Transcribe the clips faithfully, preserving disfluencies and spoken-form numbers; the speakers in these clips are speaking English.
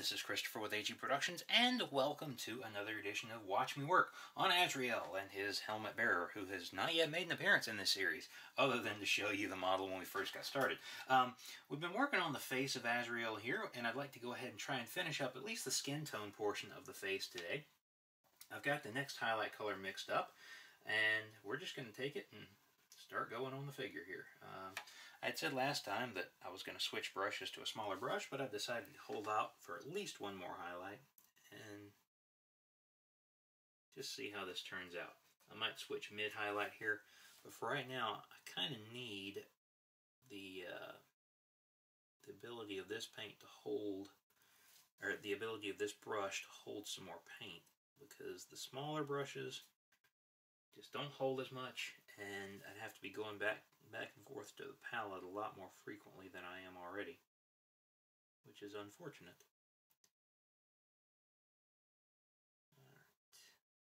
this is Christopher with A G Productions, and welcome to another edition of Watch Me Work on Azrael and his helmet bearer, who has not yet made an appearance in this series, other than to show you the model when we first got started. Um, we've been working on the face of Azrael here, and I'd like to go ahead and try and finish up at least the skin tone portion of the face today. I've got the next highlight color mixed up, and we're just going to take it and start going on the figure here. Um, I had said last time that I was going to switch brushes to a smaller brush, but I've decided to hold out for at least one more highlight and just see how this turns out. I might switch mid-highlight here, but for right now, I kind of need the, uh, the ability of this paint to hold, or the ability of this brush to hold some more paint, because the smaller brushes just don't hold as much, and I'd have to be going back back and forth to the palette a lot more frequently than I am already, which is unfortunate. Alright.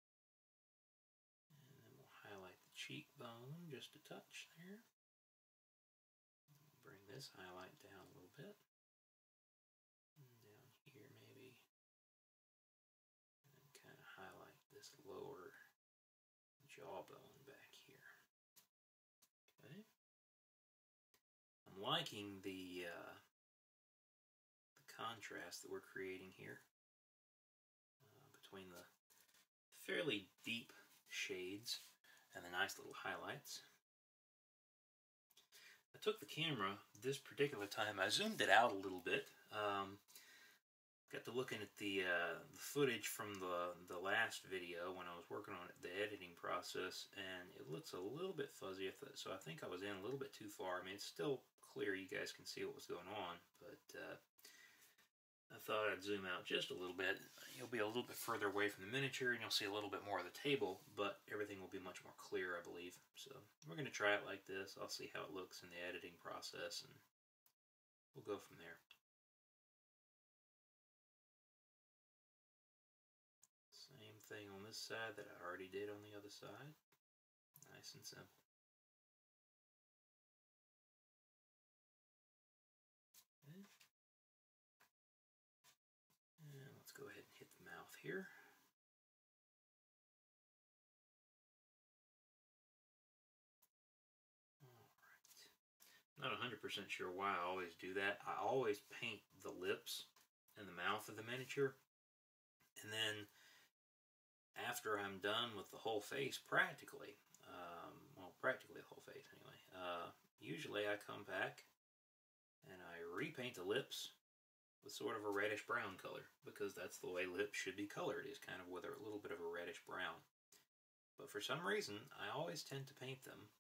And then we'll highlight the cheekbone just a touch there. Bring this highlight down a little bit. And down here maybe. And then kind of highlight this lower jawbone back here. Okay. I'm liking the uh, the contrast that we're creating here uh, between the fairly deep shades and the nice little highlights. I took the camera this particular time, I zoomed it out a little bit. Um, Got to looking at the, uh, the footage from the, the last video when I was working on it, the editing process, and it looks a little bit fuzzy, so I think I was in a little bit too far. I mean, it's still clear, you guys can see what was going on, but uh, I thought I'd zoom out just a little bit. You'll be a little bit further away from the miniature, and you'll see a little bit more of the table, but everything will be much more clear, I believe. So we're going to try it like this. I'll see how it looks in the editing process, and we'll go from there. Same thing on this side that I already did on the other side. Nice and simple. Okay. And let's go ahead and hit the mouth here. Alright. Not one hundred percent sure why I always do that. I always paint the lips and the mouth of the miniature, and then after I'm done with the whole face, practically, um, well, practically the whole face anyway, uh, usually I come back and I repaint the lips with sort of a reddish brown color, because that's the way lips should be colored, is kind of with a little bit of a reddish brown. But for some reason, I always tend to paint them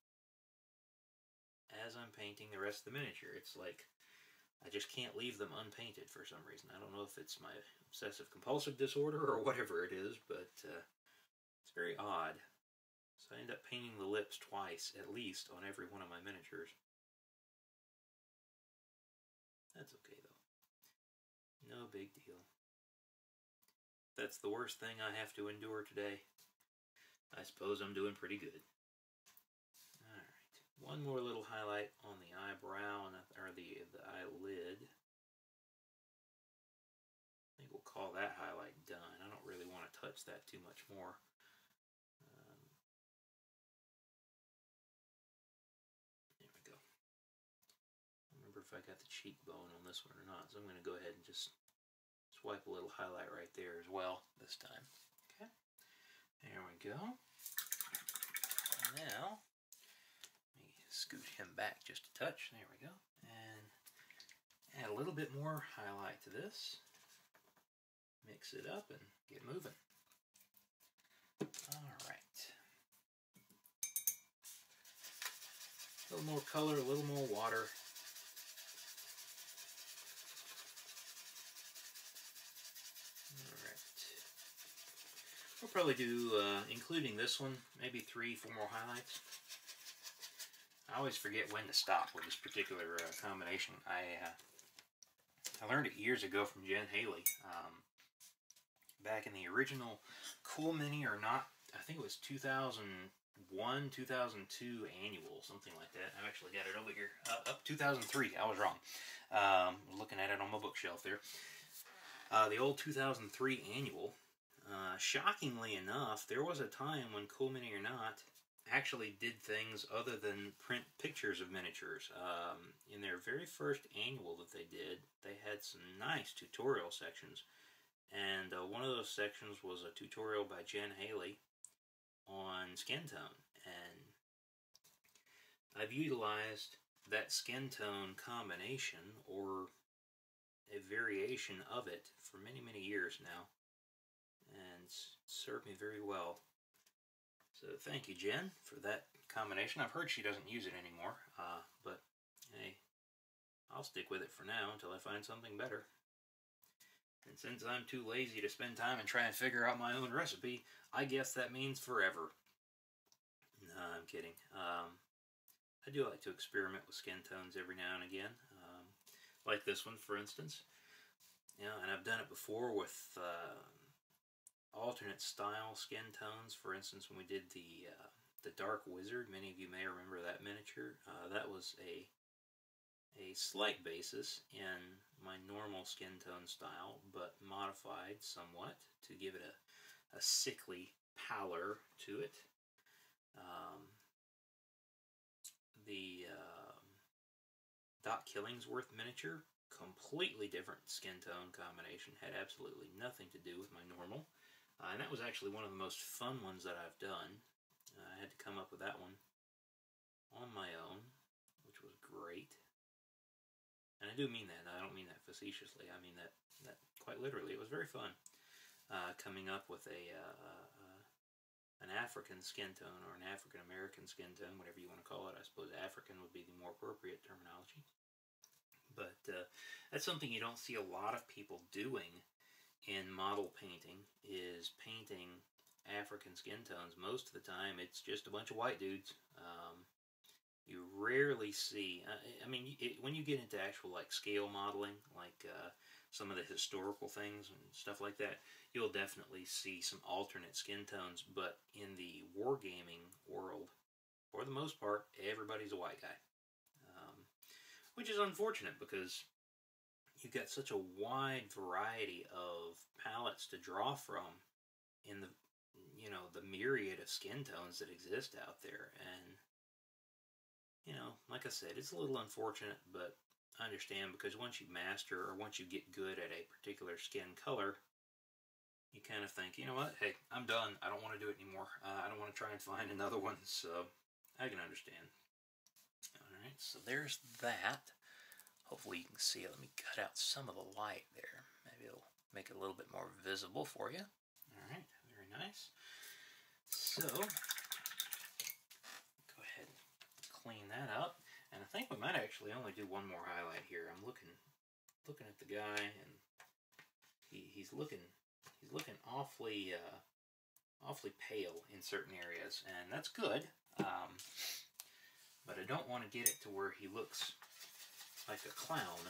as I'm painting the rest of the miniature. It's like I just can't leave them unpainted for some reason. I don't know if it's my obsessive compulsive disorder or whatever it is, but uh, it's very odd. So I end up painting the lips twice, at least, on every one of my miniatures. That's okay, though. No big deal. If that's the worst thing I have to endure today, I suppose I'm doing pretty good. Alright. One more little highlight on the eyebrow, and or the, the eyelid. I think we'll call that highlight done. I don't really want to touch that too much more. Um, there we go. I don't remember if I got the cheekbone on this one or not, so I'm going to go ahead and just swipe a little highlight right there as well this time. Okay. There we go. And now, let me scoot him back just a touch. There we go. And add a little bit more highlight to this. Mix it up and get moving. Alright. A little more color, a little more water. Alright. We'll probably do, uh, including this one, maybe three, four more highlights. I always forget when to stop with this particular uh, combination. I uh, I learned it years ago from Jen Haley. Um, back in the original Cool Mini or Not, I think it was two thousand one, two thousand two annual, something like that. I've actually got it over here. Uh, up two thousand three, I was wrong. Um, looking at it on my bookshelf there. Uh, the old two thousand three annual. Uh, shockingly enough, there was a time when Cool Mini or Not actually did things other than print pictures of miniatures. Um, in their very first annual that they did, they had some nice tutorial sections. And uh, one of those sections was a tutorial by Jen Haley on skin tone. And I've utilized that skin tone combination, or a variation of it, for many, many years now. And it's served me very well. So thank you, Jen, for that combination. I've heard she doesn't use it anymore, uh, but hey, I'll stick with it for now until I find something better. And since I'm too lazy to spend time and try and figure out my own recipe, I guess that means forever. No, I'm kidding. Um, I do like to experiment with skin tones every now and again. Um, like this one, for instance. You know, and I've done it before with uh, alternate style skin tones. For instance, when we did the uh, the Dark Wizard, many of you may remember that miniature. Uh, that was a a slight basis in my normal skin tone style, but modified somewhat to give it a, a sickly pallor to it. Um, the uh, Doc Killingsworth miniature, completely different skin tone combination, had absolutely nothing to do with my normal. Uh, and that was actually one of the most fun ones that I've done. Uh, I had to come up with that one on my own, which was great. And I do mean that. I don't mean that facetiously. I mean that, that quite literally. It was very fun uh, coming up with a uh, uh, an African skin tone, or an African American skin tone, whatever you want to call it. I suppose African would be the more appropriate terminology. But uh, that's something you don't see a lot of people doing in model painting, is painting African skin tones. Most of the time it's just a bunch of white dudes. Um, you rarely see, uh, I mean, it, when you get into actual like scale modeling, like uh, some of the historical things and stuff like that, you'll definitely see some alternate skin tones. But in the wargaming world, for the most part, everybody's a white guy. Um, which is unfortunate, because you've got such a wide variety of palettes to draw from in the, you know, the myriad of skin tones that exist out there. And, you know, like I said, it's a little unfortunate, but I understand, because once you master, or once you get good at a particular skin color, you kind of think, you know what, hey, I'm done. I don't want to do it anymore. Uh, I don't want to try and find another one, so I can understand. Alright, so there's that. Hopefully you can see it. Let me cut out some of the light there. Maybe it'll make it a little bit more visible for you. Alright, very nice. So, go ahead and clean that up. And I think we might actually only do one more highlight here. I'm looking looking at the guy, and he, he's looking he's looking awfully uh, awfully pale in certain areas, and that's good. Um, but I don't want to get it to where he looks like a clown.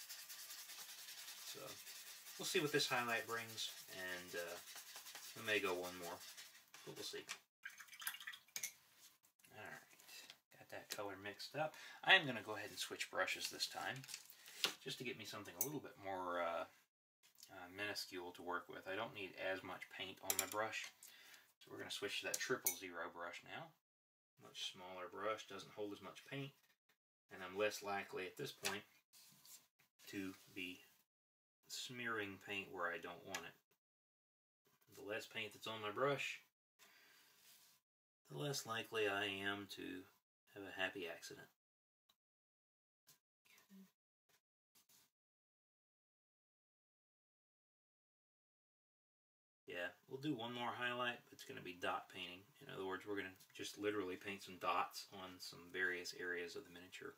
So we'll see what this highlight brings, and uh, we may go one more, but we'll see. Alright, got that color mixed up. I am going to go ahead and switch brushes this time, just to get me something a little bit more uh, uh, minuscule to work with. I don't need as much paint on my brush, so we're going to switch to that triple zero brush now. Much smaller brush, doesn't hold as much paint, and I'm less likely at this point to be smearing paint where I don't want it. The less paint that's on my brush, the less likely I am to have a happy accident. Yeah, we'll do one more highlight, but it's going to be dot painting. In other words, we're going to just literally paint some dots on some various areas of the miniature.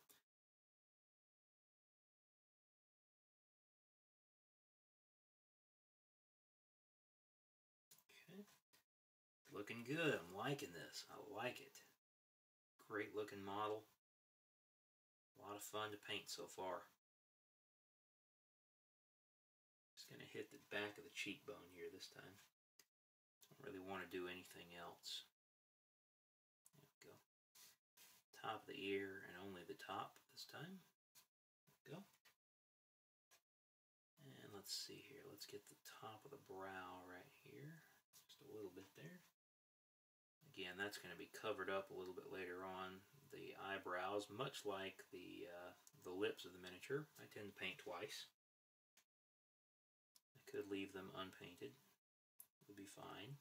Okay, looking good. I'm liking this. I like it. Great looking model. A lot of fun to paint so far. Just going to hit the back of the cheekbone here this time. Don't really want to do anything else. There we go. Top of the ear, and only the top this time. There we go. And let's let's see here. Let's get the top of the brow right here. Just a little bit there. Again, that's going to be covered up a little bit later on. The eyebrows, much like the, uh, the lips of the miniature, I tend to paint twice. I could leave them unpainted. It would be fine.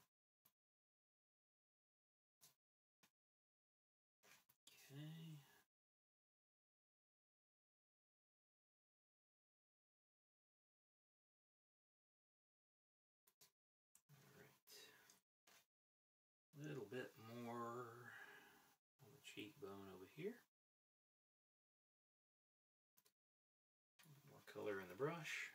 Okay. A little bit more on the cheekbone over here. More color in the brush.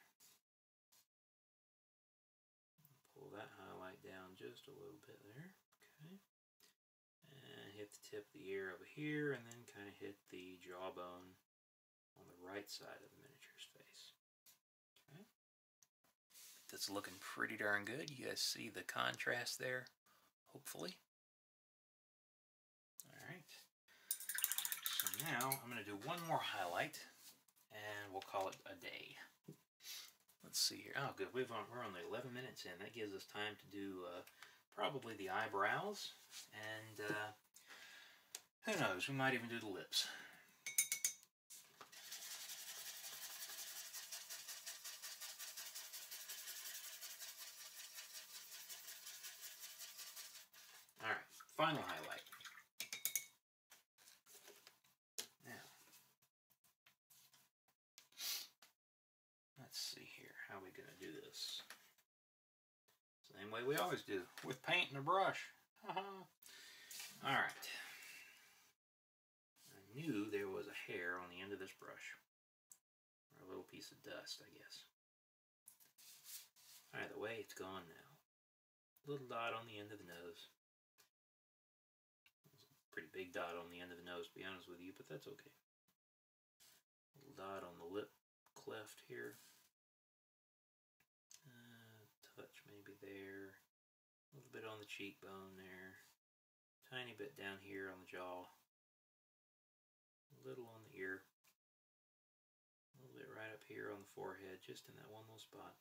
Pull that highlight down just a little bit there. Okay. And hit the tip of the ear over here, and then kind of hit the jawbone on the right side of the miniature's face. Okay. That's looking pretty darn good. You guys see the contrast there? Hopefully. Alright. So now I'm going to do one more highlight and we'll call it a day. Let's see here. Oh, good. We've on, we're only eleven minutes in. That gives us time to do uh, probably the eyebrows and uh, who knows, we might even do the lips. Alright, final highlight. Now, let's see here. How are we going to do this? Same way we always do, with paint and a brush. Alright. I knew there was a hair on the end of this brush. Or a little piece of dust, I guess. Either way, it's gone now. Little dot on the end of the nose. Pretty big dot on the end of the nose, to be honest with you, but that's okay. Little dot on the lip cleft here. Uh, touch maybe there. A little bit on the cheekbone there. Tiny bit down here on the jaw. A little on the ear. A little bit right up here on the forehead, just in that one little spot.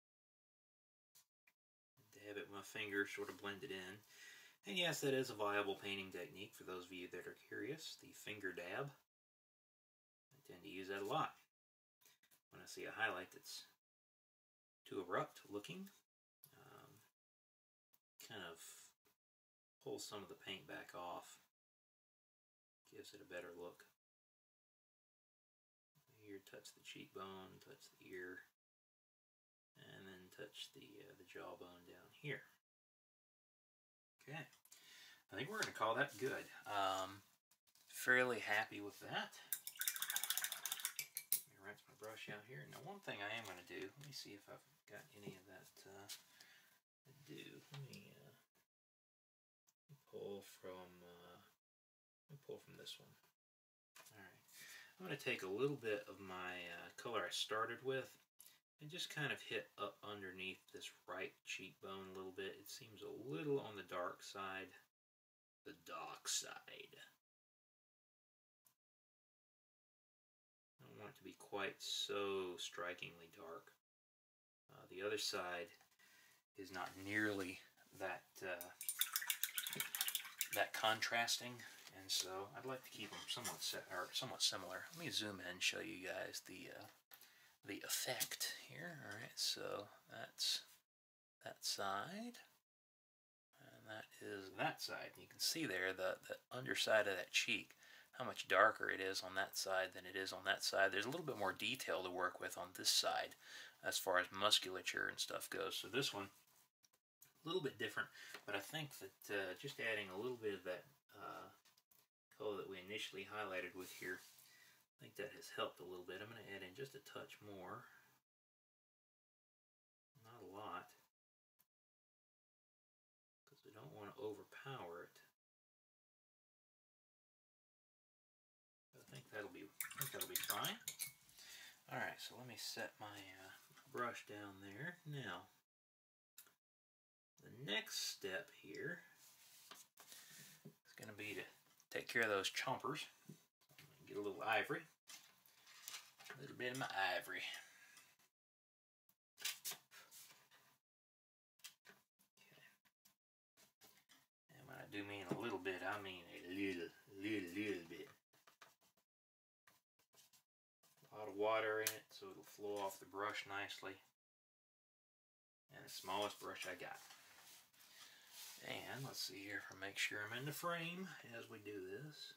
Dab it with my finger, sort of blend it in. And yes, that is a viable painting technique for those of you that are curious, the finger dab. I tend to use that a lot. When I see a highlight that's too abrupt looking, um, kind of pull some of the paint back off, gives it a better look. Here, touch the cheekbone, touch the ear, and then touch the, uh, the jawbone down here. Okay, I think we're going to call that good. Um, fairly happy with that. Let me rinse my brush out here. Now, one thing I am going to do, let me see if I've got any of that uh, I do. Let me, uh, let me pull from, uh, let me pull from this one. Alright, I'm going to take a little bit of my uh, color I started with and just kind of hit up underneath this right cheekbone a little bit. It seems a little on the dark side. The dark side. I don't want it to be quite so strikingly dark. Uh, the other side is not nearly that uh, that contrasting, and so I'd like to keep them somewhat set or somewhat similar. Let me zoom in and show you guys the uh, the effect here. All right, so that's that side, and that is that side. You can see there the the underside of that cheek, how much darker it is on that side than it is on that side. There's a little bit more detail to work with on this side as far as musculature and stuff goes. So this one, a little bit different, but I think that uh, just adding a little bit of that uh, color that we initially highlighted with here, I think that has helped a little bit. I'm going to add in just a touch more. Not a lot, because we don't want to overpower it. I think that'll be, I think that'll be fine. All right, so let me set my uh, brush down there. Now, the next step here is going to be to take care of those chompers. Get a little ivory. A little bit of my ivory. do mean a little bit, I mean a little, little, little bit. A lot of water in it so it'll flow off the brush nicely. And the smallest brush I got. And let's see here if I make sure I'm in the frame as we do this.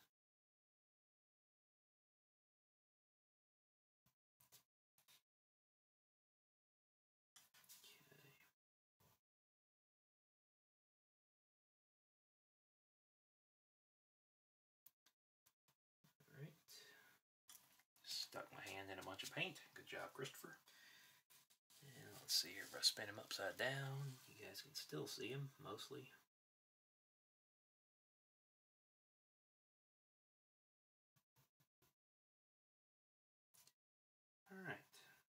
Stuck my hand in a bunch of paint. Good job, Christopher. And let's see here if I spin him upside down. You guys can still see him, mostly. Alright.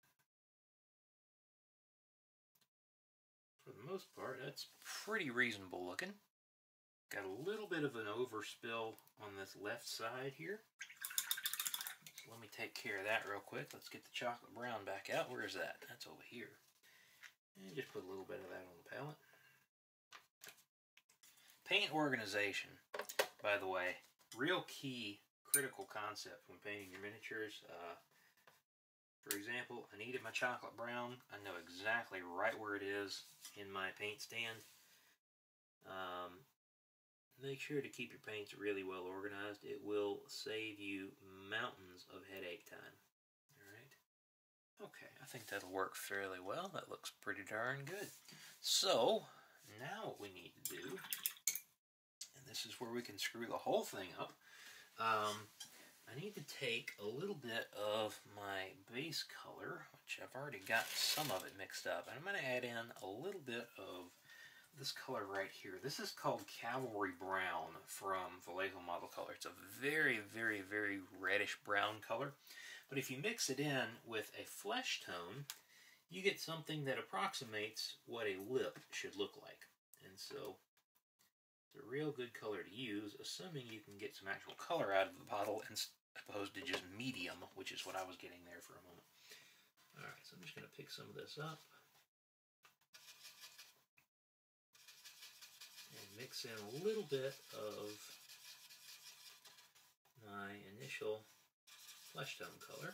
For the most part, that's pretty reasonable looking. Got a little bit of an overspill on this left side here. Let me take care of that real quick. Let's get the chocolate brown back out. Where is that? That's over here. And just put a little bit of that on the palette. Paint organization, by the way, real key, critical concept when painting your miniatures. Uh, for example, I needed my chocolate brown. I know exactly right where it is in my paint stand. Um, Make sure to keep your paints really well organized. It will save you mountains of headache time. Alright. Okay, I think that'll work fairly well. That looks pretty darn good. So, now what we need to do, and this is where we can screw the whole thing up, um, I need to take a little bit of my base color, which I've already got some of it mixed up, and I'm going to add in a little bit of this color right here. This is called Cavalry Brown from Vallejo Model Color. It's a very, very, very reddish brown color. But if you mix it in with a flesh tone, you get something that approximates what a lip should look like. And so, it's a real good color to use, assuming you can get some actual color out of the bottle as opposed to just medium, which is what I was getting there for a moment. Alright, so I'm just going to pick some of this up. Mix in a little bit of my initial flesh tone color.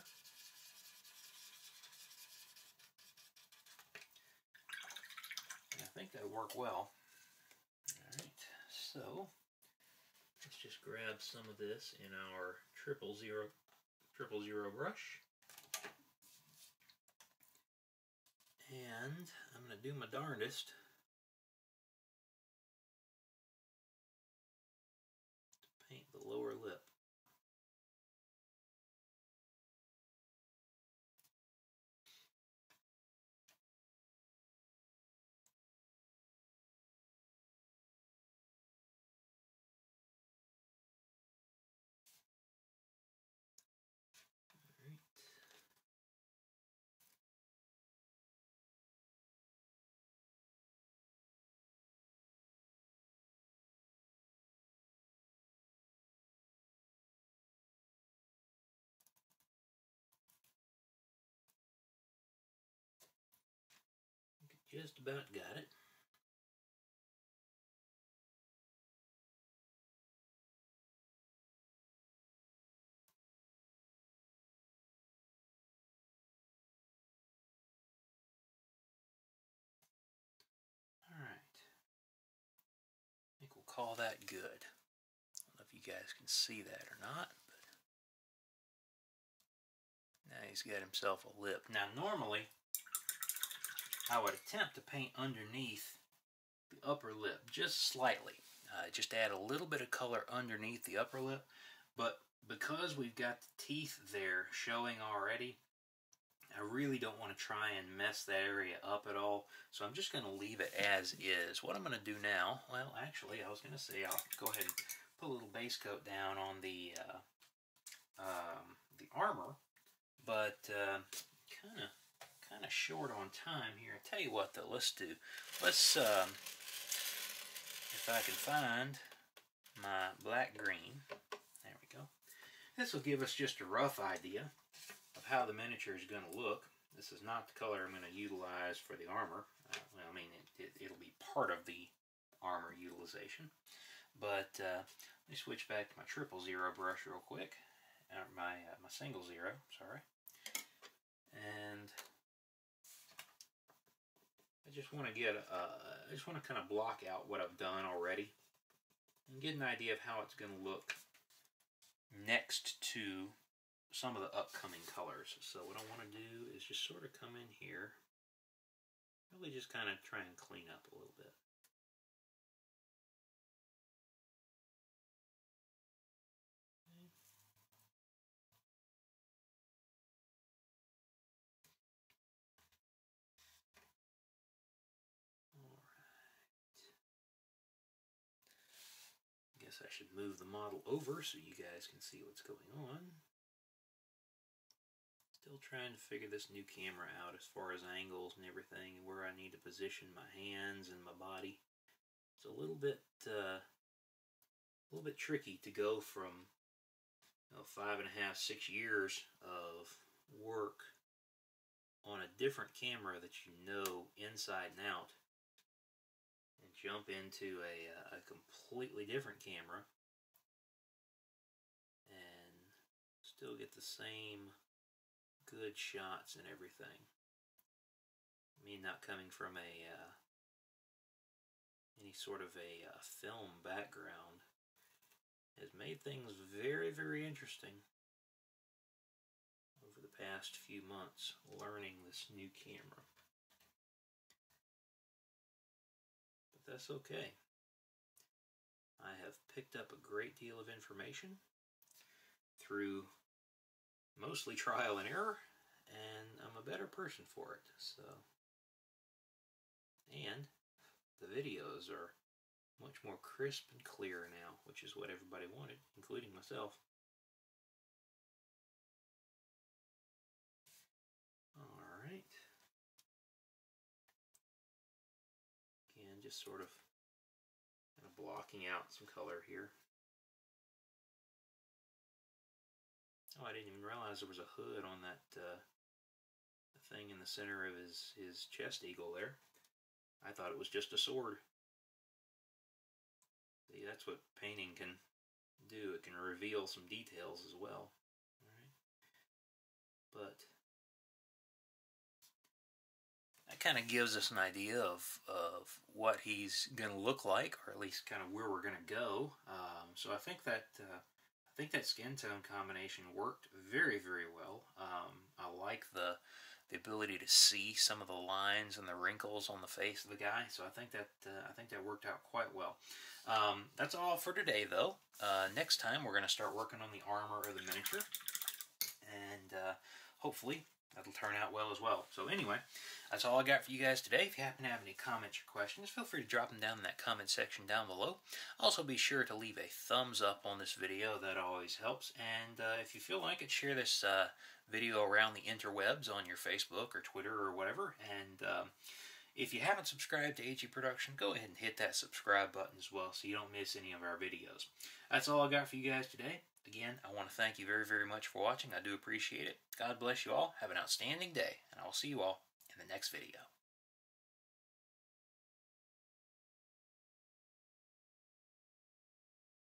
And I think that'll work well. Alright, so let's just grab some of this in our triple zero triple zero brush. And I'm going to do my darndest paint the lower lip. All right. Just about got it. All right. I think we'll call that good. I don't know if you guys can see that or not, but now he's got himself a lip. Now normally I would attempt to paint underneath the upper lip, just slightly. Uh, just add a little bit of color underneath the upper lip, but because we've got the teeth there showing already, I really don't want to try and mess that area up at all, so I'm just going to leave it as is. What I'm going to do now, well, actually, I was going to say I'll go ahead and put a little base coat down on the uh, um, the armor, but kind of kind of short on time here. I tell you what, though, let's do. Let's um, if I can find my black green. There we go. This will give us just a rough idea of how the miniature is going to look. This is not the color I'm going to utilize for the armor. Uh, well, I mean, it, it, it'll be part of the armor utilization. But uh, let me switch back to my triple zero brush real quick. Or my, uh, my single zero, sorry. And I just want to get, uh, I just want to kind of block out what I've done already and get an idea of how it's going to look next to some of the upcoming colors. So what I want to do is just sort of come in here, really just kind of try and clean up a little bit. Guess I should move the model over so you guys can see what's going on. Still trying to figure this new camera out as far as angles and everything, and where I need to position my hands and my body. It's a little bit, uh, a little bit tricky to go from, you know, five and a half, six years of work on a different camera that you know inside and out, and jump into a, a completely different camera and still get the same good shots and everything. Me not coming from a uh, any sort of a uh, film background has made things very, very interesting over the past few months learning this new camera. That's okay. I have picked up a great deal of information through mostly trial and error, and I'm a better person for it. So, and the videos are much more crisp and clear now, which is what everybody wanted, including myself. All right. Again, just sort of, kind of blocking out some color here. Oh, I didn't even realize there was a hood on that uh, thing in the center of his, his chest eagle there. I thought it was just a sword. See, that's what painting can do. It can reveal some details as well. All right. But that kind of gives us an idea of, of what he's going to look like, or at least kind of where we're going to go. Um, so I think that uh, I think that skin tone combination worked very, very well. Um, I like the the ability to see some of the lines and the wrinkles on the face of the guy. So I think that uh, I think that worked out quite well. Um, that's all for today, though. Uh, next time we're going to start working on the armor or the miniature, and uh, hopefully that'll turn out well as well. So anyway, that's all I got for you guys today. If you happen to have any comments or questions, feel free to drop them down in that comment section down below. Also, be sure to leave a thumbs up on this video. That always helps. And uh, if you feel like it, share this uh, video around the interwebs on your Facebook or Twitter or whatever. And um, if you haven't subscribed to A G Production, go ahead and hit that subscribe button as well so you don't miss any of our videos. That's all I got for you guys today. Again, I want to thank you very, very much for watching. I do appreciate it. God bless you all. Have an outstanding day, and I will see you all in the next video.